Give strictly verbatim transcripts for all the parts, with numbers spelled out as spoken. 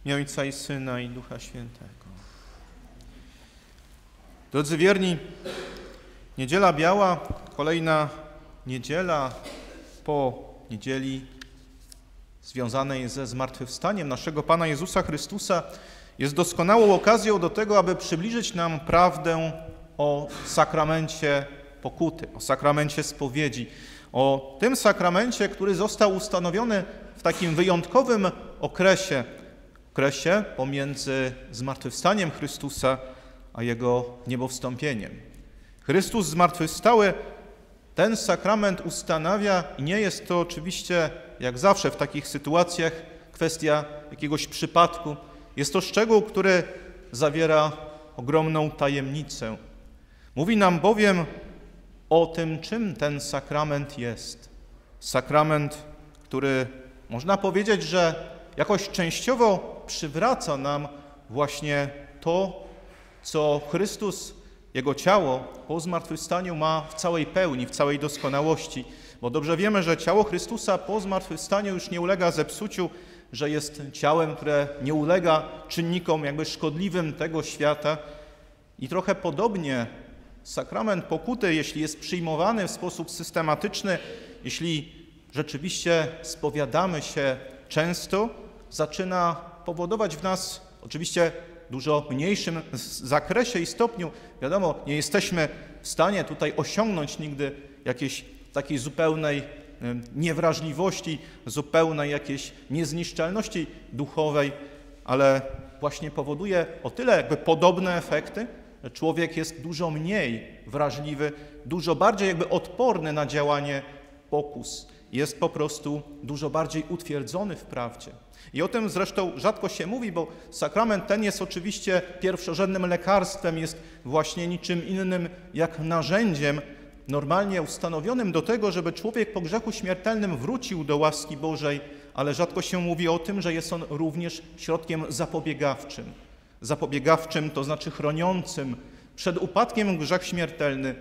W imię Ojca i Syna, i Ducha Świętego. Drodzy wierni, Niedziela Biała, kolejna niedziela po niedzieli związanej ze zmartwychwstaniem naszego Pana Jezusa Chrystusa, jest doskonałą okazją do tego, aby przybliżyć nam prawdę o sakramencie pokuty, o sakramencie spowiedzi, o tym sakramencie, który został ustanowiony w takim wyjątkowym okresie, okresie pomiędzy zmartwychwstaniem Chrystusa a Jego niebowstąpieniem. Chrystus zmartwychwstały ten sakrament ustanawia i nie jest to oczywiście, jak zawsze w takich sytuacjach, kwestia jakiegoś przypadku. Jest to szczegół, który zawiera ogromną tajemnicę. Mówi nam bowiem o tym, czym ten sakrament jest. Sakrament, który można powiedzieć, że jakoś częściowo przywraca nam właśnie to, co Chrystus, Jego ciało po zmartwychwstaniu ma w całej pełni, w całej doskonałości. Bo dobrze wiemy, że ciało Chrystusa po zmartwychwstaniu już nie ulega zepsuciu, że jest ciałem, które nie ulega czynnikom jakby szkodliwym tego świata. I trochę podobnie sakrament pokuty, jeśli jest przyjmowany w sposób systematyczny, jeśli rzeczywiście spowiadamy się często, zaczyna powodować w nas oczywiście w dużo mniejszym zakresie i stopniu. Wiadomo, nie jesteśmy w stanie tutaj osiągnąć nigdy jakiejś takiej zupełnej niewrażliwości, zupełnej jakiejś niezniszczalności duchowej, ale właśnie powoduje o tyle jakby podobne efekty, że człowiek jest dużo mniej wrażliwy, dużo bardziej jakby odporny na działanie pokus. Jest po prostu dużo bardziej utwierdzony w prawdzie. I o tym zresztą rzadko się mówi, bo sakrament ten jest oczywiście pierwszorzędnym lekarstwem, jest właśnie niczym innym jak narzędziem normalnie ustanowionym do tego, żeby człowiek po grzechu śmiertelnym wrócił do łaski Bożej, ale rzadko się mówi o tym, że jest on również środkiem zapobiegawczym. Zapobiegawczym, to znaczy chroniącym przed upadkiem w grzech śmiertelny,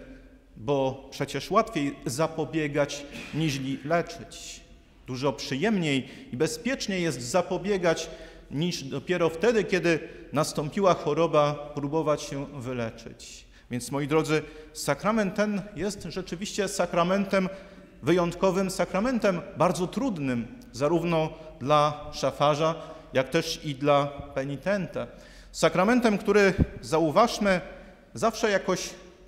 bo przecież łatwiej zapobiegać niźli leczyć. Dużo przyjemniej i bezpieczniej jest zapobiegać niż dopiero wtedy, kiedy nastąpiła choroba, próbować się wyleczyć. Więc moi drodzy, sakrament ten jest rzeczywiście sakramentem wyjątkowym, sakramentem bardzo trudnym, zarówno dla szafarza, jak też i dla penitenta. Sakramentem, który, zauważmy, zawsze jakoś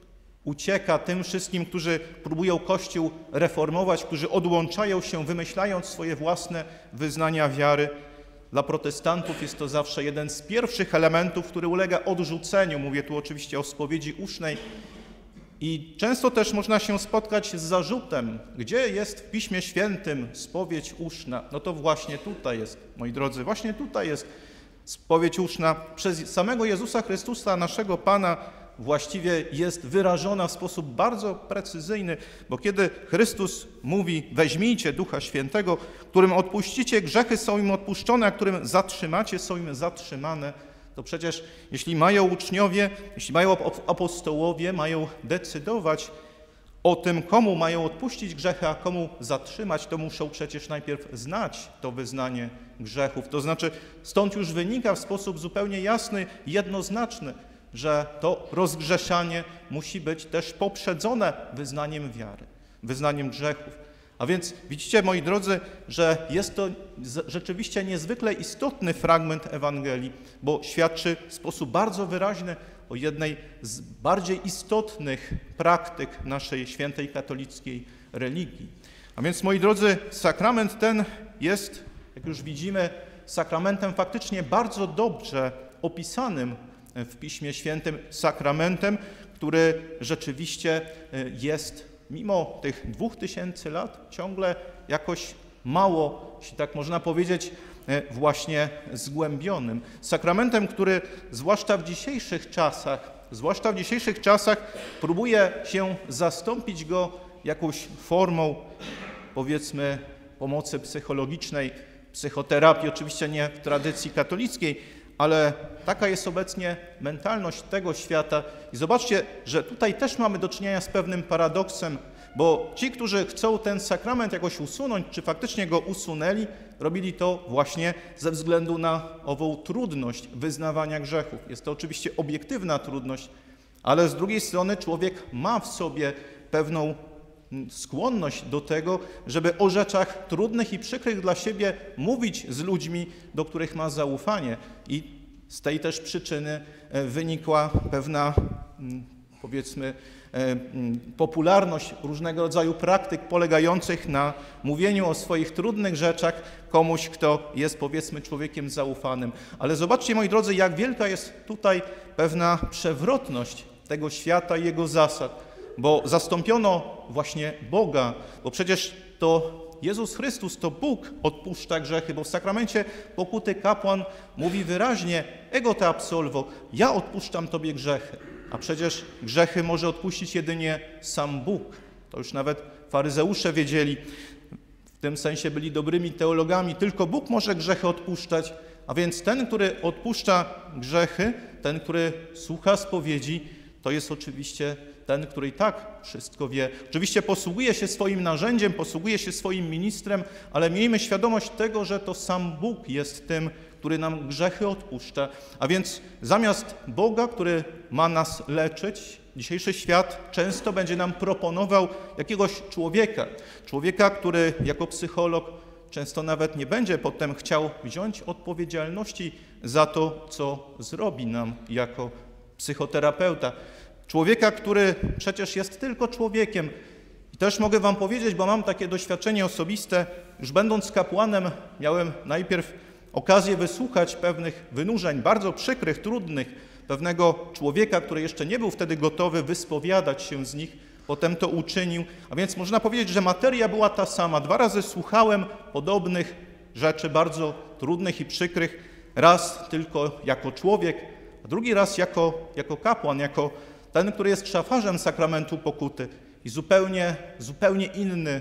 ucieka tym wszystkim, którzy próbują Kościół reformować, którzy odłączają się, wymyślając swoje własne wyznania wiary. Dla protestantów jest to zawsze jeden z pierwszych elementów, który ulega odrzuceniu. Mówię tu oczywiście o spowiedzi usznej. I często też można się spotkać z zarzutem, gdzie jest w Piśmie Świętym spowiedź uszna. No to właśnie tutaj jest, moi drodzy, właśnie tutaj jest spowiedź uszna. Przez samego Jezusa Chrystusa, naszego Pana, właściwie jest wyrażona w sposób bardzo precyzyjny, bo kiedy Chrystus mówi: weźmijcie Ducha Świętego, którym odpuścicie grzechy, są im odpuszczone, a którym zatrzymacie, są im zatrzymane, to przecież jeśli mają uczniowie, jeśli mają apostołowie, mają decydować o tym, komu mają odpuścić grzechy, a komu zatrzymać, to muszą przecież najpierw znać to wyznanie grzechów. To znaczy stąd już wynika w sposób zupełnie jasny, jednoznaczny, że to rozgrzeszanie musi być też poprzedzone wyznaniem wiary, wyznaniem grzechów. A więc widzicie, moi drodzy, że jest to rzeczywiście niezwykle istotny fragment Ewangelii, bo świadczy w sposób bardzo wyraźny o jednej z bardziej istotnych praktyk naszej świętej katolickiej religii. A więc, moi drodzy, sakrament ten jest, jak już widzimy, sakramentem faktycznie bardzo dobrze opisanym w Piśmie Świętym, sakramentem, który rzeczywiście jest mimo tych dwóch tysięcy lat ciągle jakoś mało, jeśli tak można powiedzieć, właśnie zgłębionym. Sakramentem, który zwłaszcza w dzisiejszych czasach, zwłaszcza w dzisiejszych czasach próbuje się zastąpić go jakąś formą, powiedzmy, pomocy psychologicznej, psychoterapii, oczywiście nie w tradycji katolickiej, ale taka jest obecnie mentalność tego świata. I zobaczcie, że tutaj też mamy do czynienia z pewnym paradoksem, bo ci, którzy chcą ten sakrament jakoś usunąć, czy faktycznie go usunęli, robili to właśnie ze względu na ową trudność wyznawania grzechów. Jest to oczywiście obiektywna trudność, ale z drugiej strony człowiek ma w sobie pewną skłonność do tego, żeby o rzeczach trudnych i przykrych dla siebie mówić z ludźmi, do których ma zaufanie. I z tej też przyczyny wynikła pewna, powiedzmy, popularność różnego rodzaju praktyk polegających na mówieniu o swoich trudnych rzeczach komuś, kto jest, powiedzmy, człowiekiem zaufanym. Ale zobaczcie, moi drodzy, jak wielka jest tutaj pewna przewrotność tego świata i jego zasad, bo zastąpiono właśnie Boga, bo przecież to Jezus Chrystus, to Bóg odpuszcza grzechy, bo w sakramencie pokuty kapłan mówi wyraźnie: ego te absolvo, ja odpuszczam Tobie grzechy. A przecież grzechy może odpuścić jedynie sam Bóg. To już nawet faryzeusze wiedzieli, w tym sensie byli dobrymi teologami. Tylko Bóg może grzechy odpuszczać, a więc ten, który odpuszcza grzechy, ten, który słucha spowiedzi, to jest oczywiście ten, który i tak wszystko wie. Oczywiście posługuje się swoim narzędziem, posługuje się swoim ministrem, ale miejmy świadomość tego, że to sam Bóg jest tym, który nam grzechy odpuszcza. A więc zamiast Boga, który ma nas leczyć, dzisiejszy świat często będzie nam proponował jakiegoś człowieka. Człowieka, który jako psycholog często nawet nie będzie potem chciał wziąć odpowiedzialności za to, co zrobi nam jako psychoterapeuta. Człowieka, który przecież jest tylko człowiekiem. I też mogę wam powiedzieć, bo mam takie doświadczenie osobiste, już będąc kapłanem miałem najpierw okazję wysłuchać pewnych wynurzeń, bardzo przykrych, trudnych, pewnego człowieka, który jeszcze nie był wtedy gotowy wyspowiadać się z nich, potem to uczynił. A więc można powiedzieć, że materia była ta sama. Dwa razy słuchałem podobnych rzeczy, bardzo trudnych i przykrych. Raz tylko jako człowiek, a drugi raz jako, jako kapłan, jako ten, który jest szafarzem sakramentu pokuty. I zupełnie, zupełnie inny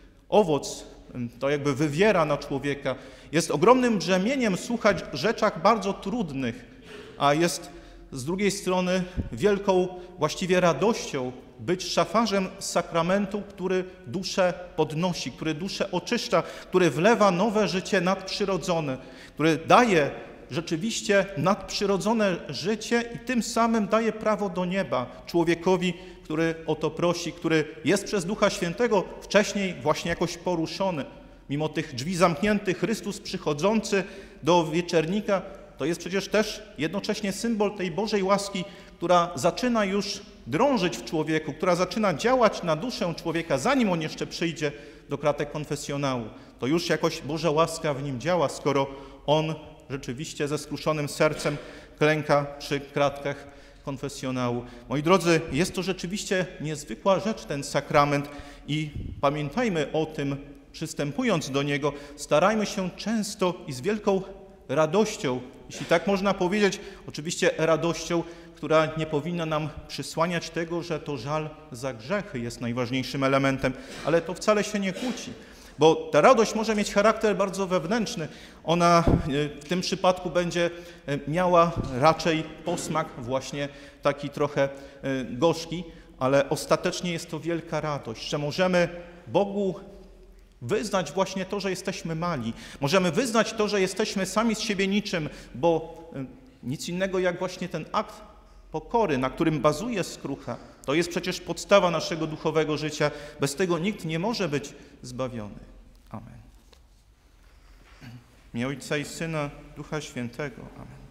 owoc to jakby wywiera na człowieka. Jest ogromnym brzemieniem słuchać rzeczach bardzo trudnych, a jest z drugiej strony wielką właściwie radością być szafarzem sakramentu, który duszę podnosi, który duszę oczyszcza, który wlewa nowe życie nadprzyrodzone, który daje rzeczywiście nadprzyrodzone życie i tym samym daje prawo do nieba człowiekowi, który o to prosi, który jest przez Ducha Świętego wcześniej właśnie jakoś poruszony. Mimo tych drzwi zamkniętych, Chrystus przychodzący do wieczernika, to jest przecież też jednocześnie symbol tej Bożej łaski, która zaczyna już drążyć w człowieku, która zaczyna działać na duszę człowieka, zanim on jeszcze przyjdzie do kratek konfesjonału. To już jakoś Boża łaska w nim działa, skoro on rzeczywiście ze skruszonym sercem klęka przy kratkach konfesjonału. Moi drodzy, jest to rzeczywiście niezwykła rzecz, ten sakrament, i pamiętajmy o tym, przystępując do niego, starajmy się często i z wielką radością, jeśli tak można powiedzieć, oczywiście radością, która nie powinna nam przysłaniać tego, że to żal za grzechy jest najważniejszym elementem, ale to wcale się nie kłóci. Bo ta radość może mieć charakter bardzo wewnętrzny. Ona w tym przypadku będzie miała raczej posmak właśnie taki trochę gorzki, ale ostatecznie jest to wielka radość, że możemy Bogu wyznać właśnie to, że jesteśmy mali. Możemy wyznać to, że jesteśmy sami z siebie niczym, bo nic innego jak właśnie ten akt pokory, na którym bazuje skrucha, to jest przecież podstawa naszego duchowego życia. Bez tego nikt nie może być zbawiony. Amen. W imię Ojca i Syna, Ducha Świętego. Amen.